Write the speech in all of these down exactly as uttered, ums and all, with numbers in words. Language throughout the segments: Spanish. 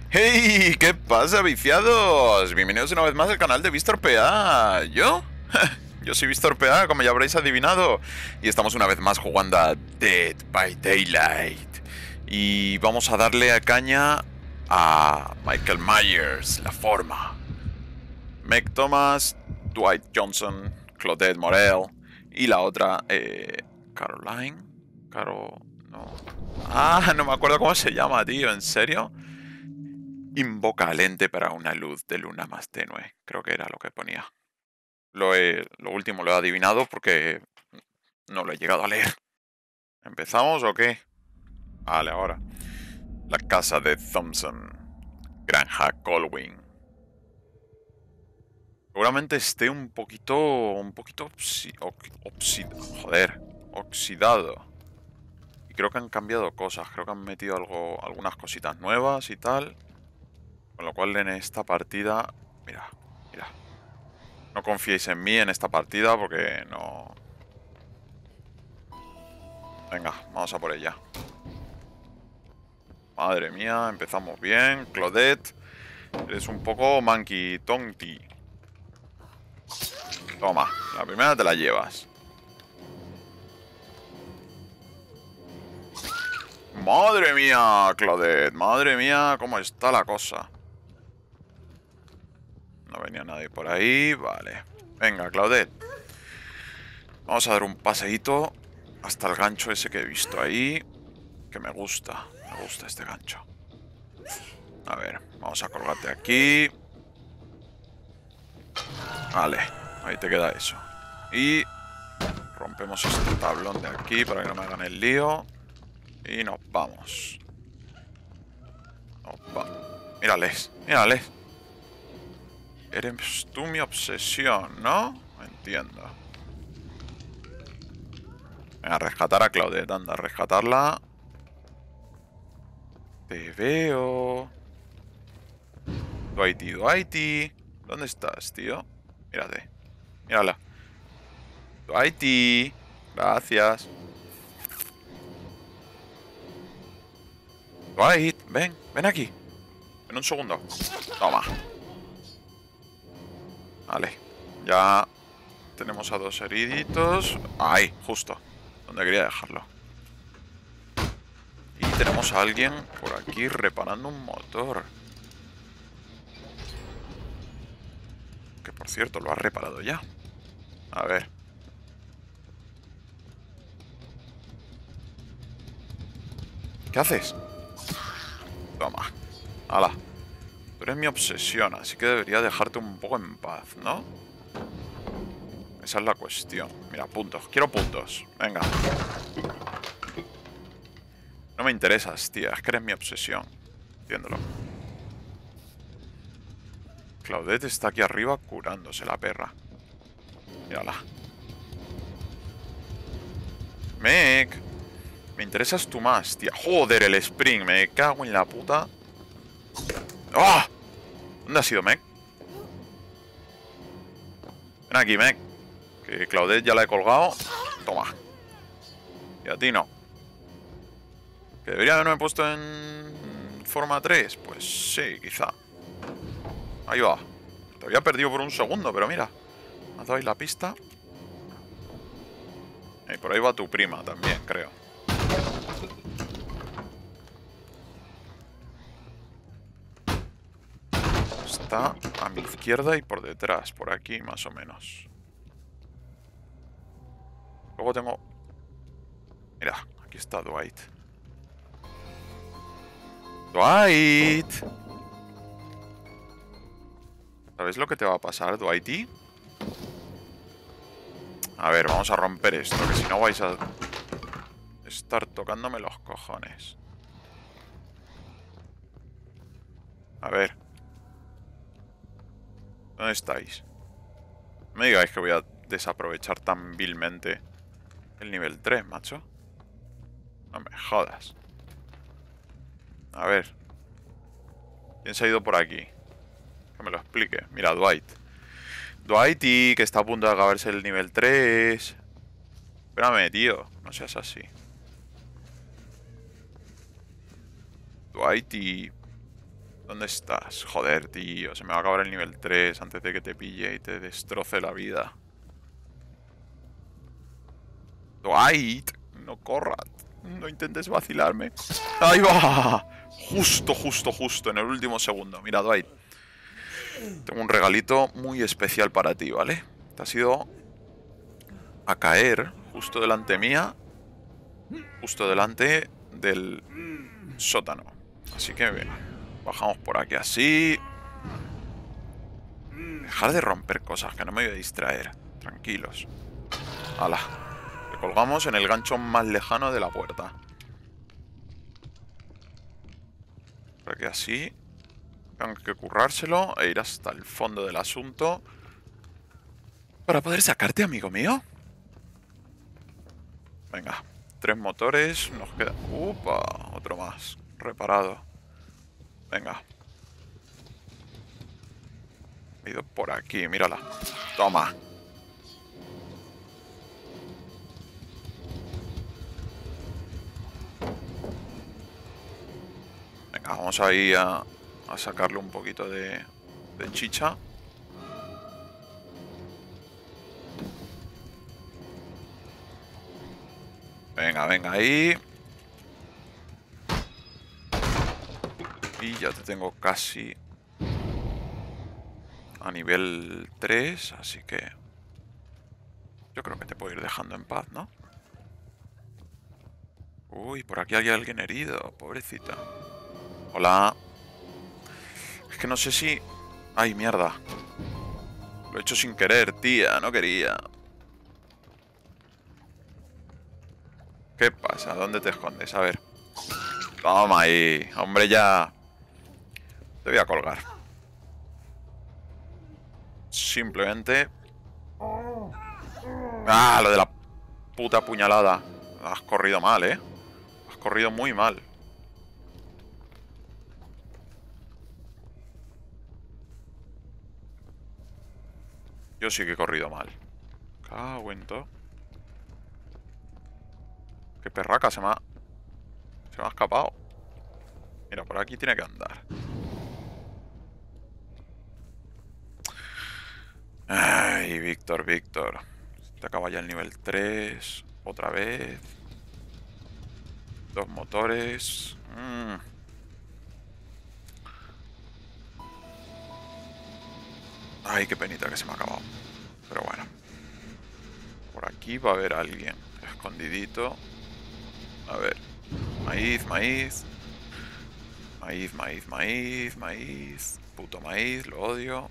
¡Hey! ¿Qué pasa, viciados? Bienvenidos una vez más al canal de Víctor P A. ¿Yo? Yo soy Víctor P A, como ya habréis adivinado. Y estamos una vez más jugando a Dead by Daylight. Y vamos a darle a caña a Michael Myers, la forma. Meg Thomas, Dwight Johnson, Claudette Morel. Y la otra, eh... Caroline. Caro... No. Ah, no me acuerdo cómo se llama, tío. ¿En serio? Invoca al ente para una luz de luna más tenue. Creo que era lo que ponía. Lo, he, lo último lo he adivinado porque no lo he llegado a leer. ¿Empezamos o qué? Vale, ahora. La casa de Thompson. Granja Colwyn. Seguramente esté un poquito... Un poquito oxi, oxi, joder. Oxidado. Y creo que han cambiado cosas. Creo que han metido algo, algunas cositas nuevas y tal. Con lo cual en esta partida... Mira, mira. No confiéis en mí en esta partida porque no... Venga, vamos a por ella. Madre mía, empezamos bien. Claudette, eres un poco monkey tonti. Toma, la primera te la llevas. Madre mía, Claudette, madre mía, cómo está la cosa. No venía nadie por ahí, vale. Venga, Claudette. Vamos a dar un paseíto hasta el gancho ese que he visto ahí. Que me gusta, me gusta este gancho. A ver, vamos a colgarte aquí. Vale, ahí te queda eso. Y rompemos este tablón de aquí para que no me hagan el lío. Y nos vamos. Nos va. Mírales, mírales. Eres tú mi obsesión, ¿no? Entiendo. Venga, rescatar a Claudette, anda, rescatarla. Te veo. Dwighty, Dwighty. ¿Dónde estás, tío? Mírate. Mírala. Dwighty. Gracias. Dwight, ven, ven aquí. En un segundo. Toma. Vale. Ya tenemos a dos heriditos. Ahí, justo. Donde quería dejarlo. Y tenemos a alguien por aquí reparando un motor. Que por cierto, lo ha reparado ya. A ver. ¿Qué haces? Toma. Hala. Tú eres mi obsesión, así que debería dejarte un poco en paz, ¿no? Esa es la cuestión. Mira, puntos. Quiero puntos. Venga. No me interesas, tía. Es que eres mi obsesión. Entiéndelo. Claudette está aquí arriba curándose la perra. Mírala. Meg. Me interesas tú más, tía. Joder, el Spring. Me cago en la puta. ¡Ah! ¿Dónde ha sido Meg? Ven aquí, Meg. Que Claudette ya la he colgado. Toma. Y a ti no. ¿Que debería haberme puesto en forma tres? Pues sí, quizá. Ahí va. Te había perdido por un segundo, pero mira. Me has dado ahí la pista. Y por ahí va tu prima también, creo. Está a mi izquierda y por detrás, por aquí más o menos. Luego tengo... Mira, aquí está Dwight. ¡Dwight! ¿Sabes lo que te va a pasar, Dwighty? A ver, vamos a romper esto, que si no vais a estar tocándome los cojones. A ver. ¿Dónde estáis? No me digáis que voy a desaprovechar tan vilmente el nivel tres, macho. No me jodas. A ver. ¿Quién se ha ido por aquí? Que me lo explique. Mira, Dwight. Dwighty, que está a punto de acabarse el nivel tres. Espérame, tío. No seas así. Dwighty. ¿Dónde estás? Joder, tío. Se me va a acabar el nivel tres antes de que te pille y te destroce la vida. Dwight, no corras. No intentes vacilarme. ¡Ahí va! Justo, justo, justo, en el último segundo. Mira, Dwight. Tengo un regalito muy especial para ti, ¿vale? Te has ido a caer justo delante mía. Justo delante del sótano. Así que bien, bajamos por aquí así. Dejar de romper cosas, que no me voy a distraer. Tranquilos. Hala. Le colgamos en el gancho más lejano de la puerta. Por aquí así. Tengo que currárselo e ir hasta el fondo del asunto para poder sacarte, amigo mío. Venga, tres motores. Nos queda... ¡Upa! Otro más. Reparado. Venga. He ido por aquí, mírala. Toma. Venga, vamos ahí a, a sacarle un poquito de, de chicha. Venga, venga, ahí. Y ya te tengo casi a nivel tres, así que yo creo que te puedo ir dejando en paz, ¿no? Uy, por aquí hay alguien herido, pobrecita. Hola. Es que no sé si... Ay, mierda. Lo he hecho sin querer, tía, no quería. ¿Qué pasa? ¿Dónde te escondes? A ver. Toma ahí. Hombre, ya... Te voy a colgar. Simplemente... Ah, lo de la puta puñalada. Has corrido mal, ¿eh? Has corrido muy mal. Yo sí que he corrido mal. Cago en todo. Qué perraca, se me ha... Se me ha escapado. Mira, por aquí tiene que andar. Ay, Víctor, Víctor. Te acaba ya el nivel tres. Otra vez. Dos motores. Mm. Ay, qué penita que se me ha acabado. Pero bueno. Por aquí va a haber alguien escondidito. A ver. Maíz, maíz. Maíz, maíz, maíz, maíz. Puto maíz, lo odio.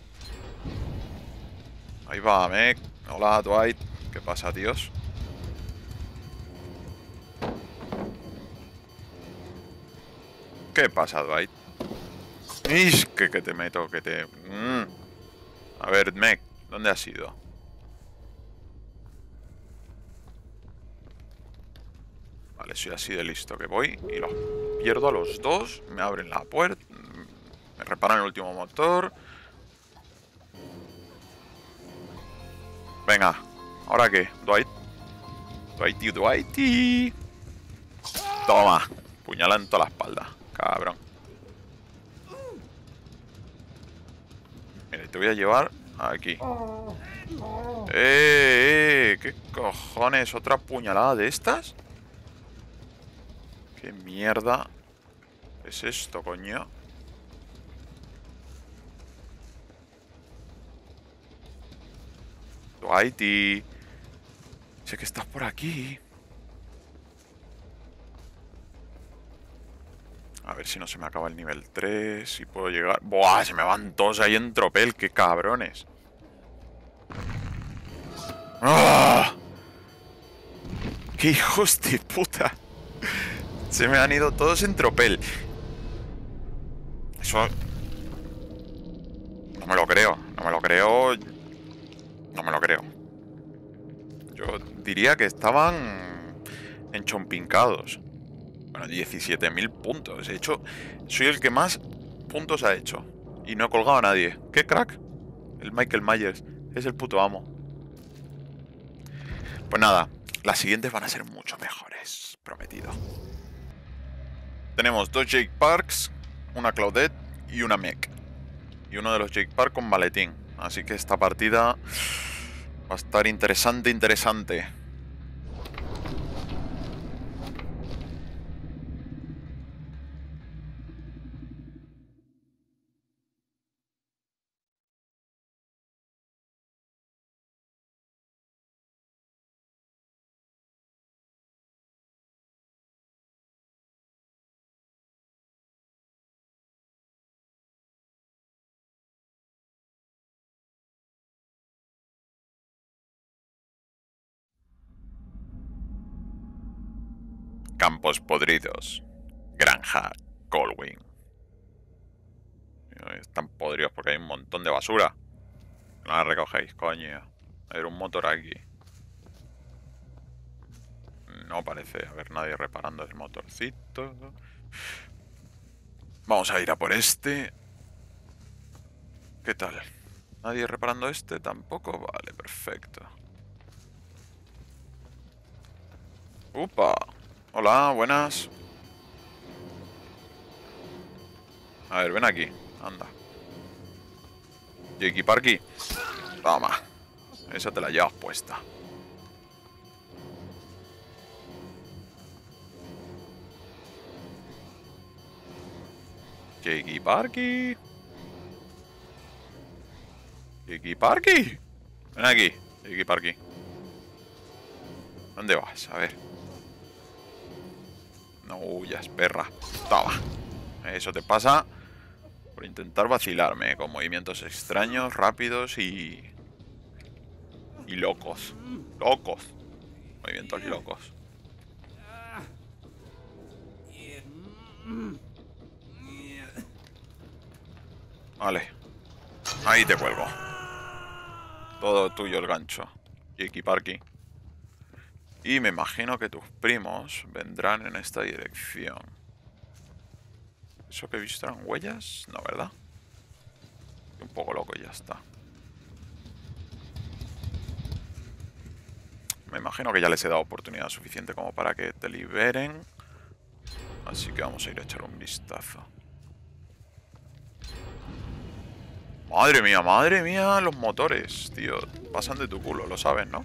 Ahí va, Meg. Hola, Dwight. ¿Qué pasa, tíos? ¿Qué pasa, Dwight? ¡Ish! Que, que te meto, que te... Mm. A ver, Meg, ¿dónde has ido? Vale, soy así de listo que voy y los pierdo a los dos. Me abren la puerta. Me reparan el último motor. Venga, ¿ahora qué? Dwight. Dwighty, Dwighty. Toma. Puñala en toda la espalda, cabrón. Mira, te voy a llevar aquí. ¡Eh, eh! ¿Qué cojones? ¿Otra puñalada de estas? ¿Qué mierda es esto, coño? Dwighty. Sé que estás por aquí. A ver si no se me acaba el nivel tres. Si puedo llegar... ¡Buah! Se me van todos ahí en tropel. ¡Qué cabrones! ¡Ah! ¡Qué hijos de puta! Se me han ido todos en tropel. Eso... No me lo creo. No me lo creo. No me lo creo. Yo diría que estaban enchompincados. Bueno, diecisiete mil puntos. He hecho... Soy el que más puntos ha hecho. Y no he colgado a nadie. ¡Qué crack! El Michael Myers. Es el puto amo. Pues nada. Las siguientes van a ser mucho mejores. Prometido. Tenemos dos Jake Parks. una Claudette y una Mech. Y uno de los Jake Park con maletín. Así que esta partida va a estar interesante, interesante. Campos podridos. Granja Colwyn. Están podridos porque hay un montón de basura. No la recogéis, coño. A ver, un motor aquí. No parece haber nadie reparando el motorcito. Vamos a ir a por este. ¿Qué tal? ¿Nadie reparando este? Tampoco. Vale, perfecto. ¡Upa! Hola, buenas. A ver, ven aquí. Anda. Jakey Parky. Toma. Esa te la llevas puesta. Jakey Parky. Jakey Parky. Ven aquí, Jakey Parky. ¿Dónde vas? A ver. No huyas, perra. Toma. Eso te pasa por intentar vacilarme con movimientos extraños, rápidos y... Y locos. Locos. Movimientos locos. Vale. Ahí te cuelgo. Todo tuyo el gancho, Jakey Parky. Y me imagino que tus primos vendrán en esta dirección. ¿Eso que he visto eran huellas? No, ¿verdad? Estoy un poco loco y ya está. Me imagino que ya les he dado oportunidad suficiente como para que te liberen. Así que vamos a ir a echar un vistazo. Madre mía, madre mía, los motores, tío. Pasan de tu culo, lo sabes, ¿no?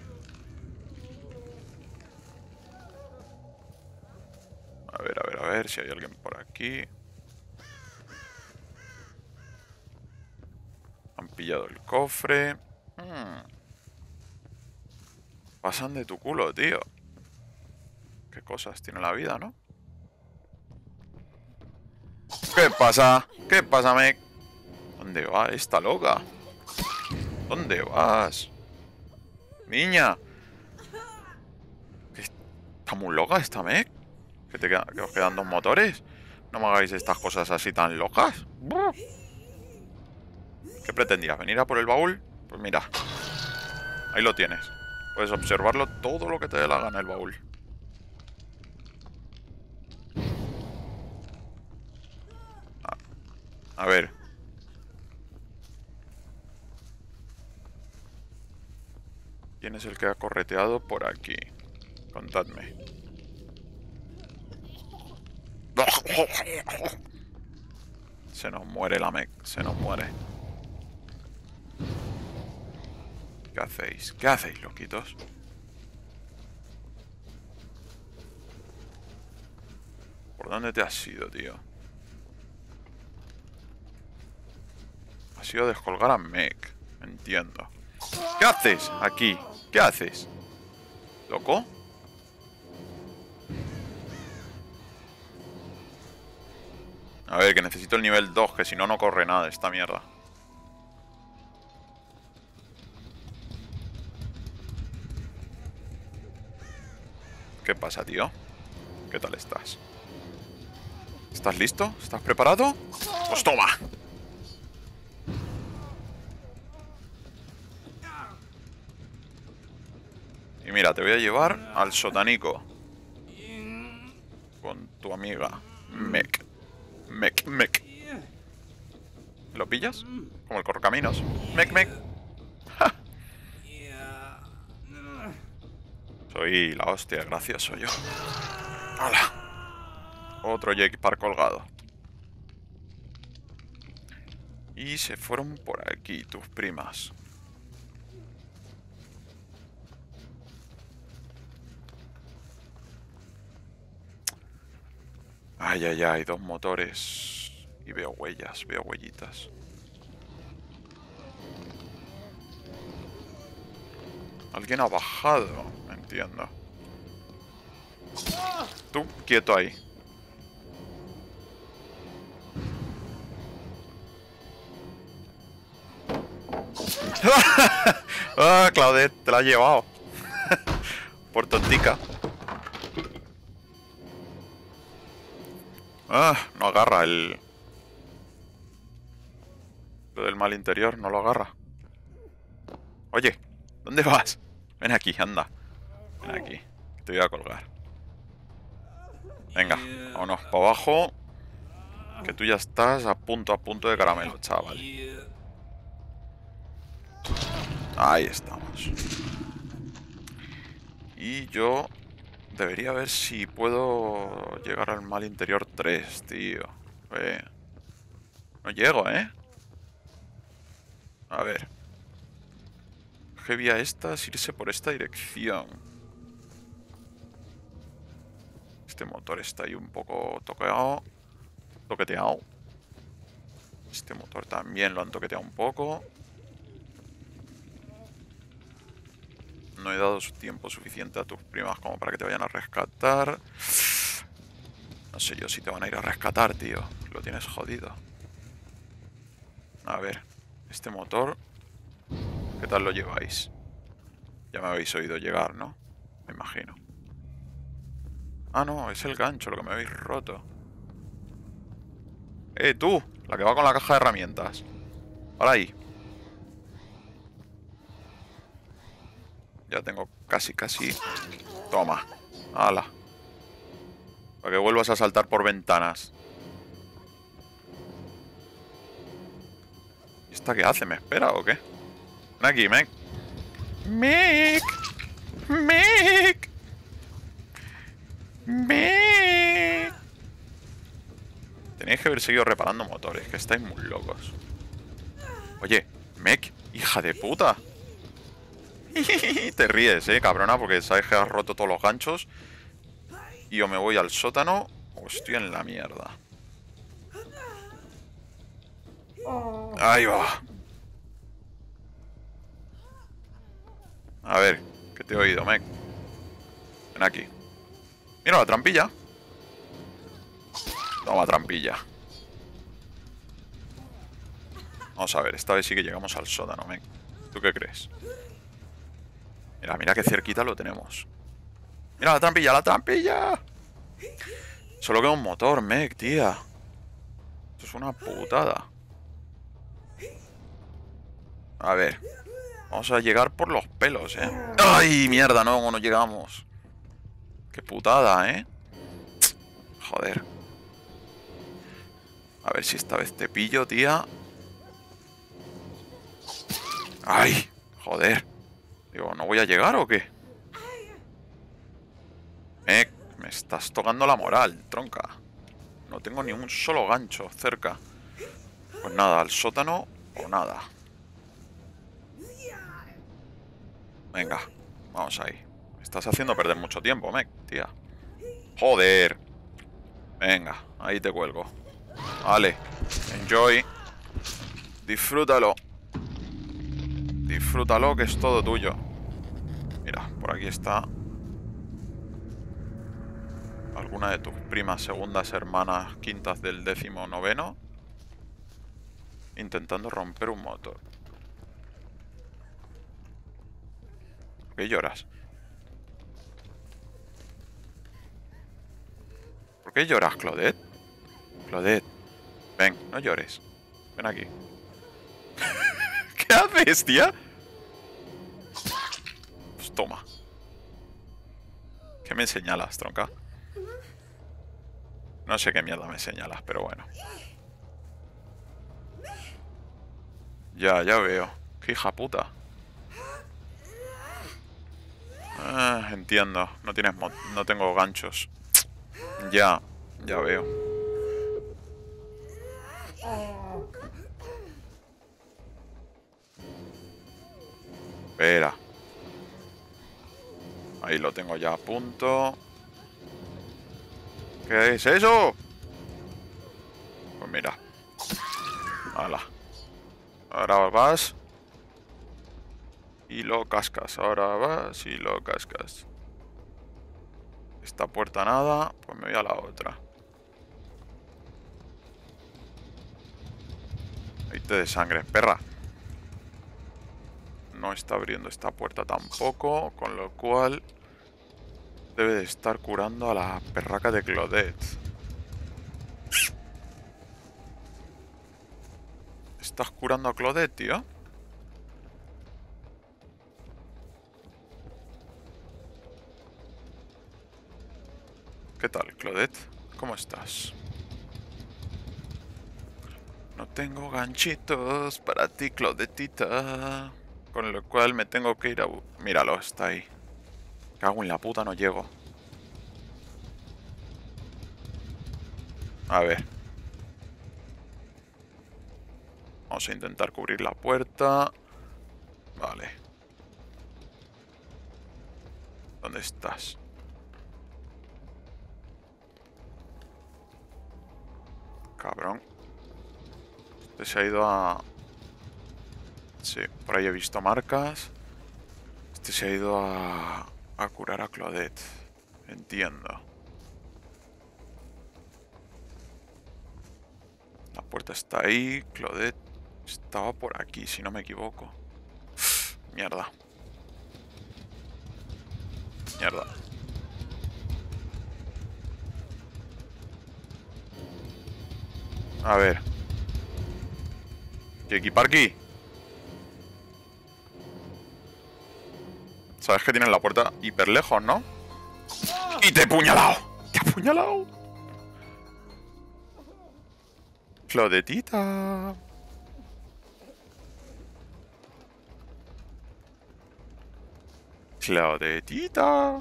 A ver, a ver, a ver si hay alguien por aquí. Han pillado el cofre. Hmm. Pasan de tu culo, tío. Qué cosas tiene la vida, ¿no? ¿Qué pasa? ¿Qué pasa, mec? ¿Dónde va esta loca? ¿Dónde vas? Niña. ¿Está muy loca esta mec? ¿Que, te queda, que os quedan dos motores? No me hagáis estas cosas así tan locas. ¿Qué pretendías? ¿Venir a por el baúl? Pues mira. Ahí lo tienes. Puedes observarlo todo lo que te dé la gana el baúl. A, a ver. ¿Quién es el que ha correteado por aquí? Contadme. Se nos muere la mec. Se nos muere. ¿Qué hacéis? ¿Qué hacéis, loquitos? ¿Por dónde te has ido, tío? Has ido a descolgar a Mech. Entiendo. ¿Qué haces aquí? ¿Qué haces? ¿Loco? A ver, que necesito el nivel dos, que si no, no corre nada esta mierda. ¿Qué pasa, tío? ¿Qué tal estás? ¿Estás listo? ¿Estás preparado? ¡Pues toma! Y mira, te voy a llevar al sotanico. Con tu amiga Mech. Mech, Mech. ¿Lo pillas? Como el correcaminos. Mech, Mech. ¡Ja! Soy la hostia, gracioso yo. ¡Hala! Otro Jake Park colgado. Y se fueron por aquí, tus primas. Ay, ay, ay, dos motores. Y veo huellas, veo huellitas. Alguien ha bajado, entiendo. Tú, quieto ahí. ¡Ah, Claudette! Te la has llevado. Por tontica. Ah, no agarra el... Lo del mal interior, no lo agarra. Oye, ¿dónde vas? Ven aquí, anda. Ven aquí, te voy a colgar. Venga, vámonos para abajo. Que tú ya estás a punto, a punto de caramelo, chaval. Ahí estamos. Y yo debería ver si puedo llegar al mal interior tres, tío. Eh, no llego, ¿eh? A ver. ¿Qué vía esta? Es irse por esta dirección. Este motor está ahí un poco toqueado. Toqueteado. Este motor también lo han toqueteado un poco. No he dado tiempo suficiente a tus primas como para que te vayan a rescatar. No sé yo si te van a ir a rescatar, tío. Lo tienes jodido. A ver. Este motor... ¿Qué tal lo lleváis? Ya me habéis oído llegar, ¿no? Me imagino. Ah, no, es el gancho lo que me habéis roto. ¡Eh, tú! La que va con la caja de herramientas. Para ahí. Ya tengo casi, casi... Toma. Hala. Para que vuelvas a saltar por ventanas. ¿Y esta qué hace? ¿Me espera o qué? Ven aquí, Meg. Meg. Meg. Meg. Tenéis que haber seguido reparando motores, que estáis muy locos. Oye, Meg, hija de puta. Te ríes, eh, cabrona, porque sabes que has roto todos los ganchos. Y o me voy al sótano o estoy en la mierda. Ahí va. A ver, que te he oído, Meg. Ven aquí. Mira la trampilla. Toma, trampilla. Vamos a ver, esta vez sí que llegamos al sótano, Meg. ¿Tú qué crees? Mira, mira qué cerquita lo tenemos. Mira la trampilla, la trampilla. Solo queda un motor, Meg, tía. Esto es una putada. A ver. Vamos a llegar por los pelos, ¿eh? ¡Ay, mierda! No, no llegamos. Qué putada, ¿eh? Joder. A ver si esta vez te pillo, tía. ¡Ay! Joder. Digo, ¿no voy a llegar o qué? Eh, me estás tocando la moral, tronca. No tengo ni un solo gancho cerca. Pues nada, al sótano o nada. Venga, vamos ahí. Me estás haciendo perder mucho tiempo, Meg, tía. Joder. Venga, ahí te cuelgo. Vale, enjoy. Disfrútalo. Disfrútalo, que es todo tuyo. Mira, por aquí está alguna de tus primas, segundas, hermanas, quintas del décimo noveno, intentando romper un motor. ¿Por qué lloras? ¿Por qué lloras, Claudette? Claudette, ven, no llores. Ven aquí. ¿Qué haces, tía? Pues toma. ¿Qué me señalas, tronca? No sé qué mierda me señalas, pero bueno. Ya, ya veo. Qué hija puta. Ah, entiendo. No tienes mo- no tengo ganchos. Ya, ya veo. Espera. Ahí lo tengo ya a punto. ¿Qué es eso? Pues mira. Hala. Ahora vas. Y lo cascas. Ahora vas y lo cascas. Esta puerta nada. Pues me voy a la otra. Ahí te de sangre, perra. No está abriendo esta puerta tampoco. Con lo cual debe de estar curando a la perraca de Claudette. ¿Estás curando a Claudette, tío? ¿Qué tal, Claudette? ¿Cómo estás? No tengo ganchitos para ti, Claudetita. Con lo cual me tengo que ir a... Míralo, está ahí. Cago en la puta, no llego. A ver. Vamos a intentar cubrir la puerta. Vale. ¿Dónde estás? Cabrón. Este se ha ido a... Sí, por ahí he visto marcas. Este se ha ido a... a curar a Claudette. Entiendo. La puerta está ahí. Claudette estaba por aquí, si no me equivoco. Mierda. Mierda. A ver. ¿Qué equipar aquí? Sabes que tienen la puerta hiper lejos, ¿no? ¡Y te he puñalado! ¡Te he puñalado! Claudetita. Claudetita.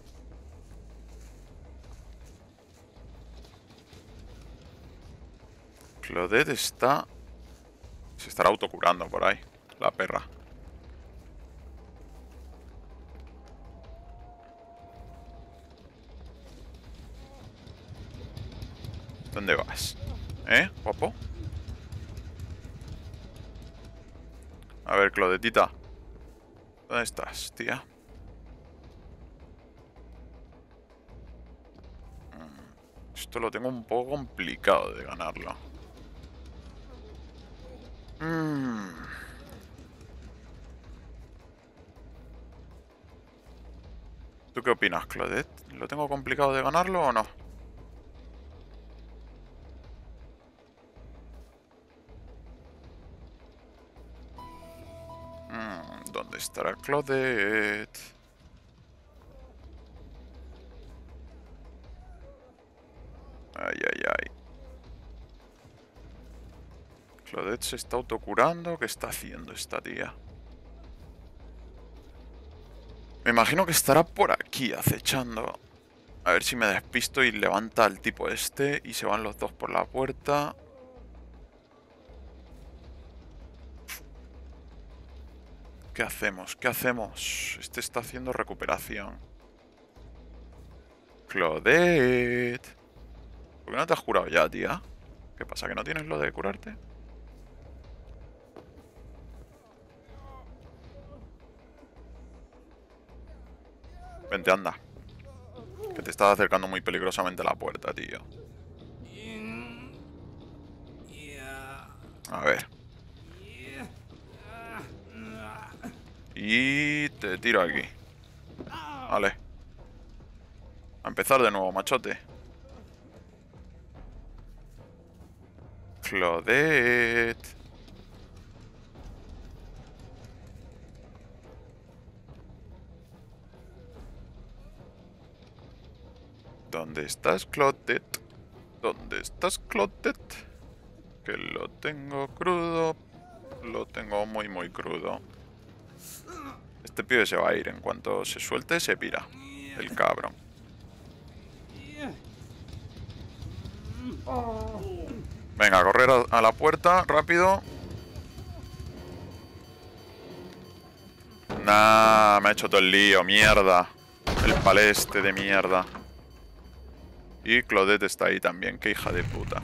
Claudette está... Se estará autocurando por ahí. La perra. ¿Dónde vas? ¿Eh, guapo? A ver, Claudetita. ¿Dónde estás, tía? Esto lo tengo un poco complicado de ganarlo. Mm. ¿Tú qué opinas, Claudette? ¿Lo tengo complicado de ganarlo o no? Mm, ¿dónde estará Claudette? Ay, ay, ay. Claudette se está autocurando. ¿Qué está haciendo esta tía? Me imagino que estará por aquí acechando. A ver si me despisto y levanta al tipo este y se van los dos por la puerta. ¿Qué hacemos? ¿Qué hacemos? Este está haciendo recuperación. Claudette. ¿Por qué no te has curado ya, tía? ¿Qué pasa? ¿Que no tienes lo de curarte? Vente, anda. Que te estás acercando muy peligrosamente a la puerta, tío. A ver. Y te tiro aquí. Vale. A empezar de nuevo, machote. Claudette. ¿Dónde estás, Claudette? ¿Dónde estás, Claudette? Que lo tengo crudo. Lo tengo muy, muy crudo. Este pibe se va a ir. En cuanto se suelte, se pira. El cabrón. Venga, a correr a, a la puerta, rápido. Nah, me ha hecho todo el lío, mierda. El paleste de mierda. Y Claudette está ahí también, qué hija de puta.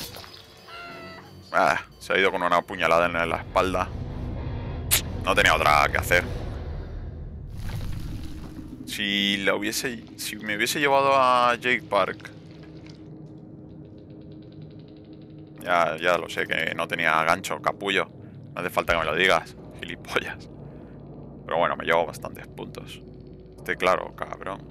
Ah, se ha ido con una puñalada en la espalda. No tenía otra que hacer. Si la hubiese... Si me hubiese llevado a Jake Park... Ya, ya lo sé, que no tenía gancho, capullo. No hace falta que me lo digas, gilipollas. Pero bueno, me llevo bastantes puntos. Esté claro, cabrón.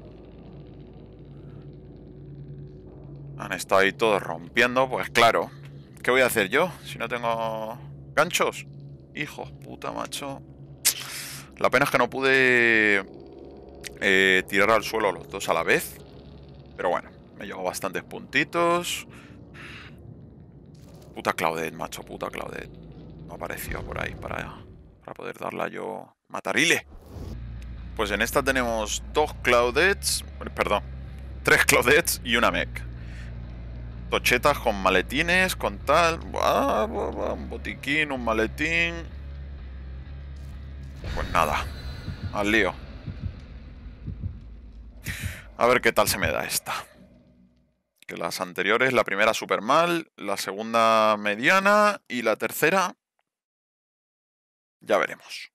Han estado ahí todos rompiendo, pues claro. ¿Qué voy a hacer yo si no tengo ganchos? Hijos puta, macho. La pena es que no pude eh, tirar al suelo los dos a la vez. Pero bueno, me llevo bastantes puntitos. Puta Claudette, macho, puta Claudette. No apareció por ahí para, para poder darla yo matarile. Pues en esta tenemos dos Claudettes, perdón, tres Claudettes y una mech. Tochetas con maletines, con tal. Buah, buah, buah, un botiquín, un maletín. Pues nada, al lío. A ver qué tal se me da esta. Que las anteriores, la primera súper mal, la segunda mediana y la tercera... Ya veremos.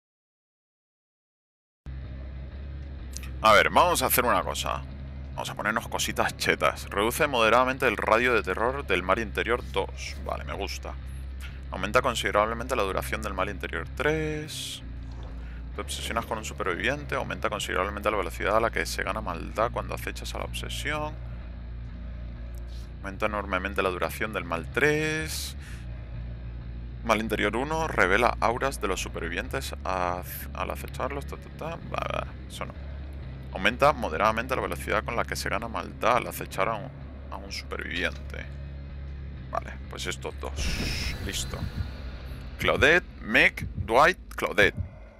A ver, vamos a hacer una cosa. Vamos a ponernos cositas chetas. Reduce moderadamente el radio de terror del mar interior dos. Vale, me gusta. Aumenta considerablemente la duración del mar interior tres. Te obsesionas con un superviviente. Aumenta considerablemente la velocidad a la que se gana maldad cuando acechas a la obsesión. Aumenta enormemente la duración del mal tres. Mal interior uno. Revela auras de los supervivientes a, al acecharlos. Ta, ta, ta. Blah, blah. Eso no. Aumenta moderadamente la velocidad con la que se gana maldad al acechar a un, a un superviviente. Vale, pues estos dos. Listo. Claudette, Meg, Dwight, Claudette.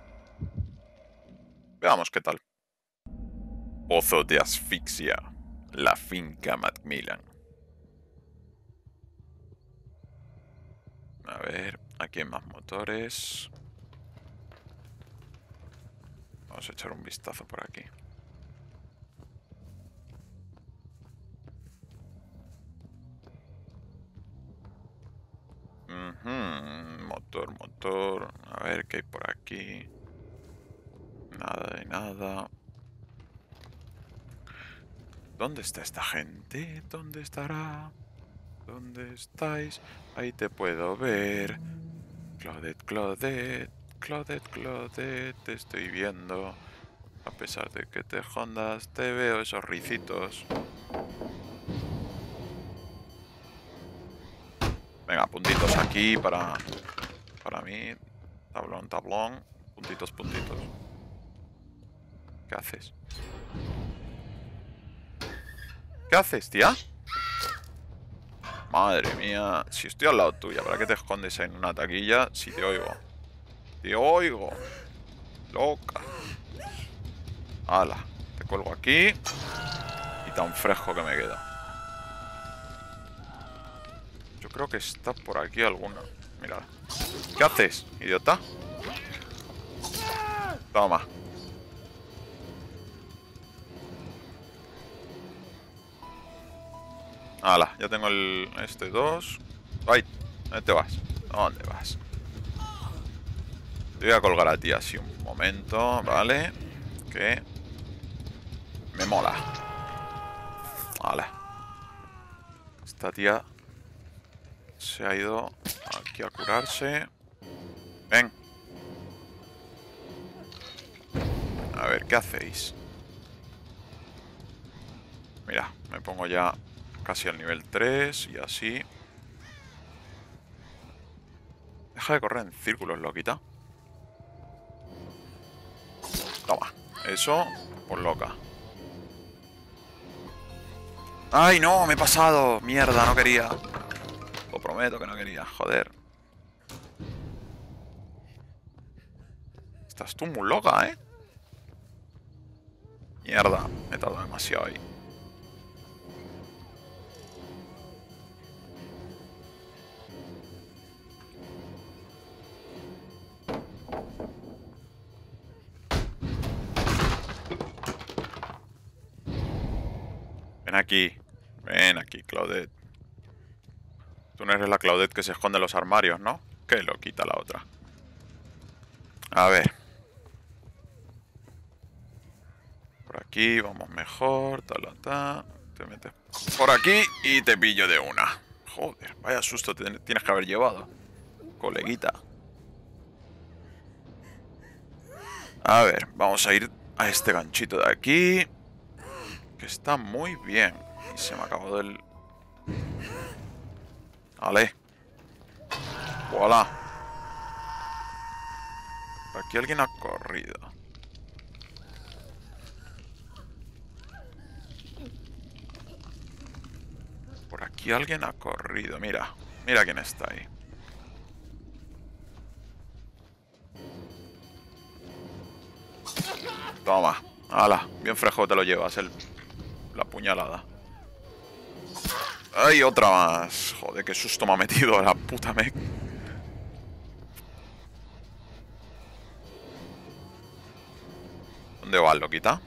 Veamos qué tal. Pozo de asfixia. La finca Macmillan. A ver, aquí hay más motores. Vamos a echar un vistazo por aquí. Uh-huh. Motor, motor. A ver qué hay por aquí. Nada de nada. ¿Dónde está esta gente? ¿Dónde estará? ¿Dónde estáis? Ahí te puedo ver. Claudette, Claudette, Claudette, Claudette, te estoy viendo. A pesar de que te jondas, te veo esos ricitos. Venga, puntitos aquí para, para mí. Tablón, tablón. Puntitos, puntitos. ¿Qué haces? ¿Qué haces, tía? Madre mía. Si estoy al lado tuya, ¿para qué te escondes en una taquilla si te oigo? Te oigo. Loca. Hala. Te cuelgo aquí. Y tan fresco que me queda. Yo creo que está por aquí alguna. Mira. ¿Qué haces, idiota? Toma. Hala, ya tengo el este dos. Ay, ¿dónde te vas? ¿Dónde vas? Te voy a colgar a ti así un momento, ¿vale? Que me mola. Hala. Esta tía se ha ido aquí a curarse. Ven. A ver, ¿qué hacéis? Mira, me pongo ya casi al nivel tres y así. Deja de correr en círculos, loquita. Toma. Eso, por loca. ¡Ay, no! Me he pasado. Mierda, no quería. Lo prometo que no quería. Joder. Estás tú muy loca, ¿eh? Mierda. Me he tardado demasiado ahí. Ven aquí. Ven aquí, Claudette. Tú no eres la Claudette que se esconde en los armarios, ¿no? Que lo quita la otra. A ver. Por aquí vamos mejor. Ta, ta, ta. Te metes por aquí y te pillo de una. Joder, vaya susto te tienes que haber llevado, coleguita. A ver, vamos a ir a este ganchito de aquí, que está muy bien. Y se me ha acabado el... Vale. Voilà. Por aquí alguien ha corrido. Por aquí alguien ha corrido. Mira, mira quién está ahí. Toma. Hala, bien fresco te lo llevas, el, la puñalada. ¡Ay, otra más! Joder, qué susto me ha metido a la puta mec. ¿Dónde va, loquita?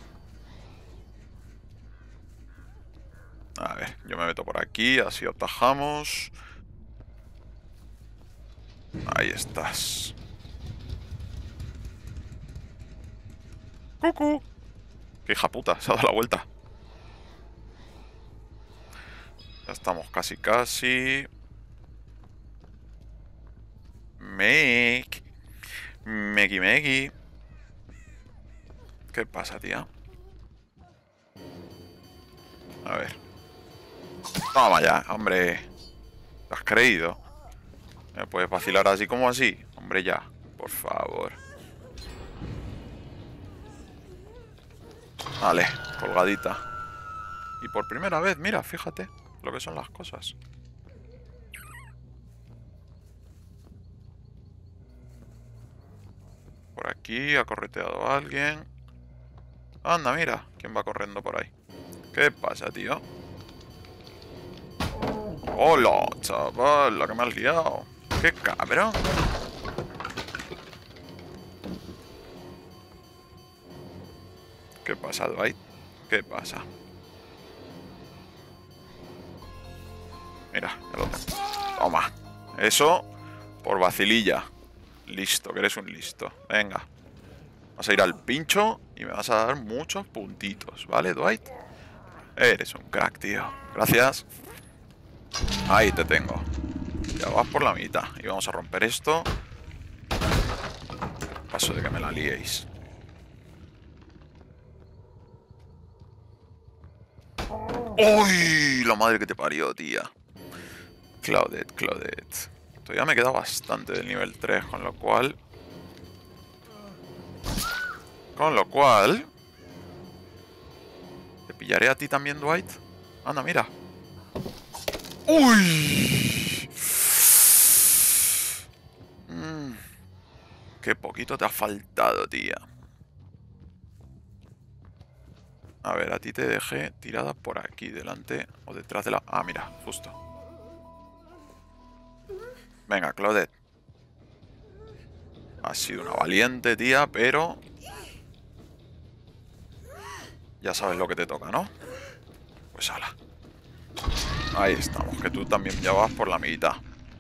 A ver, yo me meto por aquí, así atajamos. Ahí estás. ¡Cucú! ¡Qué hija puta! Se ha dado la vuelta. Ya estamos casi, casi. Meg. Meggy, Meggy. ¿Qué pasa, tía? A ver. Toma ya, hombre. ¿Te has creído? ¿Me puedes vacilar así como así? Hombre, ya. Por favor. Vale, colgadita. Y por primera vez, mira, fíjate lo que son las cosas. Por aquí ha correteado a alguien. Anda, mira, quién va corriendo por ahí. ¿Qué pasa, tío? Hola, chaval, la que me has liado. ¡Qué cabrón! ¿Qué pasa, Dwight? ¿Qué pasa? Mira, ya lo tengo. Toma. Eso por vacililla. Listo, que eres un listo. Venga. Vas a ir al pincho y me vas a dar muchos puntitos, ¿vale, Dwight? Eres un crack, tío. Gracias. Ahí te tengo. Ya vas por la mitad. Y vamos a romper esto. Paso de que me la liéis. ¡Uy! La madre que te parió, tía. Claudette, Claudette. Todavía me queda bastante del nivel tres, con lo cual... Con lo cual... ¿Te pillaré a ti también, Dwight? Anda, mira. ¡Uy! Mm. Qué poquito te ha faltado, tía. A ver, a ti te dejé tirada por aquí, delante o detrás de la... Ah, mira, justo. Venga, Claudette. Has sido una valiente, tía, pero... Ya sabes lo que te toca, ¿no? Pues ala. Ahí estamos, que tú también ya vas por la mitad.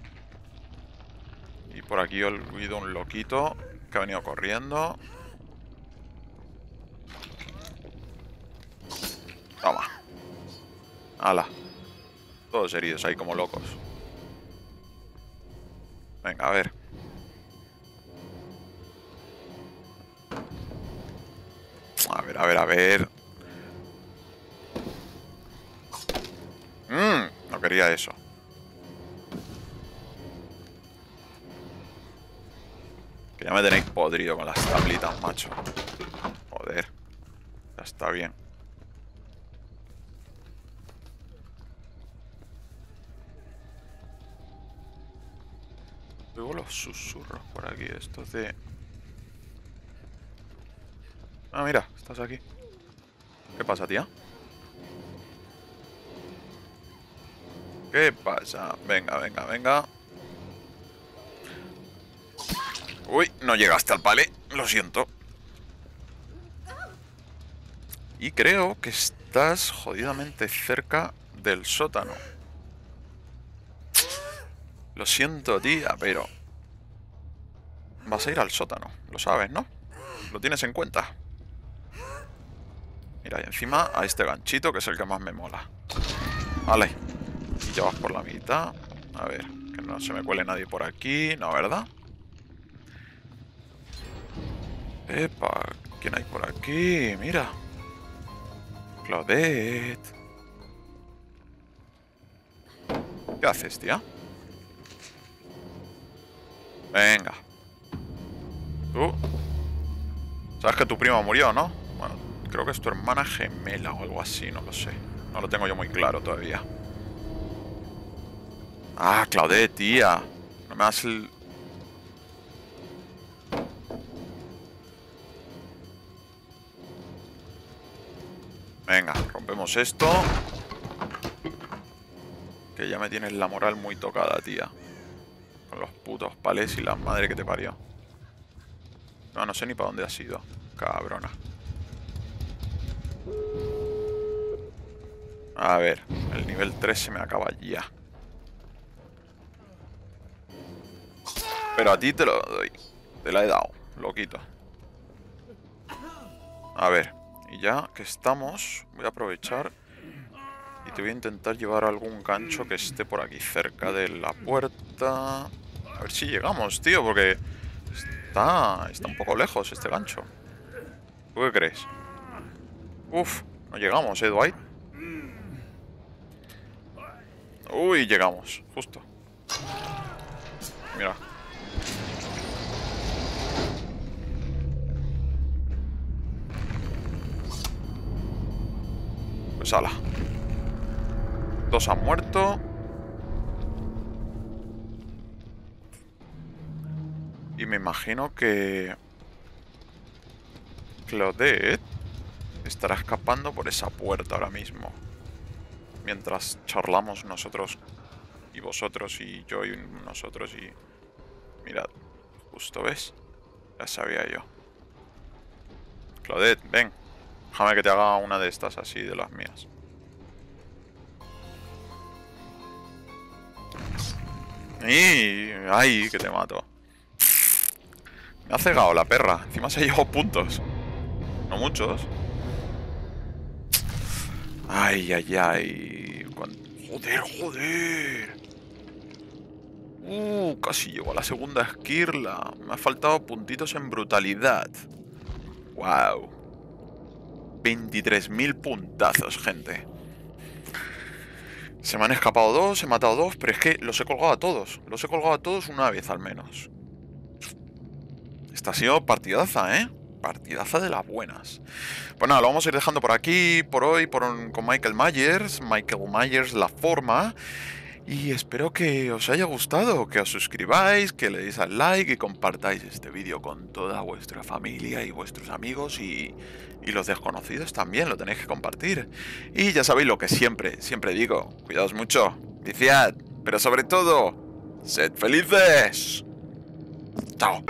Y por aquí he oído un loquito que ha venido corriendo. Toma. Ala. Todos heridos ahí como locos. Venga, a ver. A ver, a ver, a ver. Mmm, no quería eso. Que ya me tenéis podrido con las tablitas, macho. Joder. Ya está bien. Luego los susurros por aquí, estos de... Ah, mira, estás aquí. ¿Qué pasa, tía? ¿Qué pasa? Venga, venga, venga. Uy, no llegaste al pale. Lo siento. Y creo que estás jodidamente cerca del sótano. Lo siento, tía, pero... vas a ir al sótano, lo sabes, ¿no? Lo tienes en cuenta. Mira, y encima a este ganchito, que es el que más me mola. Vale. Y ya vas por la mitad. A ver, que no se me cuele nadie por aquí, ¿no, verdad? Epa, ¿quién hay por aquí? Mira. Claudette. ¿Qué haces, tía? Venga. Tú. Sabes que tu prima murió, ¿no? Bueno, creo que es tu hermana gemela o algo así, no lo sé. No lo tengo yo muy claro todavía. Ah, Claudette, tía. No me das el... Venga, rompemos esto. Que ya me tienes la moral muy tocada, tía. Con los putos palés y la madre que te parió. No, no sé ni para dónde has ido, cabrona. A ver, el nivel tres se me acaba ya. Pero a ti te lo doy. Te la he dado, lo quito. A ver, y ya que estamos, voy a aprovechar y te voy a intentar llevar algún gancho que esté por aquí cerca de la puerta. A ver si llegamos, tío, porque está, está un poco lejos este gancho. ¿Tú qué crees? Uf, no llegamos, ¿eh, Dwight? Uy, llegamos, justo. Mira. Pues ala. Dos han muerto. Y me imagino que... Claudette estará escapando por esa puerta ahora mismo. Mientras charlamos nosotros y vosotros y yo y nosotros y... Mirad, justo ves. Ya sabía yo. Claudette, ven. Déjame que te haga una de estas así, de las mías. ¡Y! ¡Ay, que te mato! Me ha cegado la perra. Encima se ha llevado puntos. No muchos. ¡Ay, ay, ay! ¡Joder, joder! ¡Uh! Casi llego a la segunda esquirla. Me ha faltado puntitos en brutalidad. ¡Wow! veintitrés mil puntazos, gente. Se me han escapado dos, he matado dos, pero es que los he colgado a todos. Los he colgado a todos una vez al menos. Esta ha sido partidaza, ¿eh? Partidaza de las buenas. Pues nada, lo vamos a ir dejando por aquí, por hoy, por un, con Michael Myers. Michael Myers, la forma. Y espero que os haya gustado, que os suscribáis, que le deis al like y compartáis este vídeo con toda vuestra familia y vuestros amigos y, y los desconocidos también, lo tenéis que compartir. Y ya sabéis lo que siempre, siempre digo, cuidaos mucho, viciad, pero sobre todo, sed felices. Chao.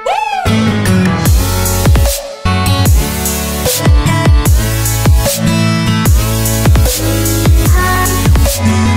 Ah.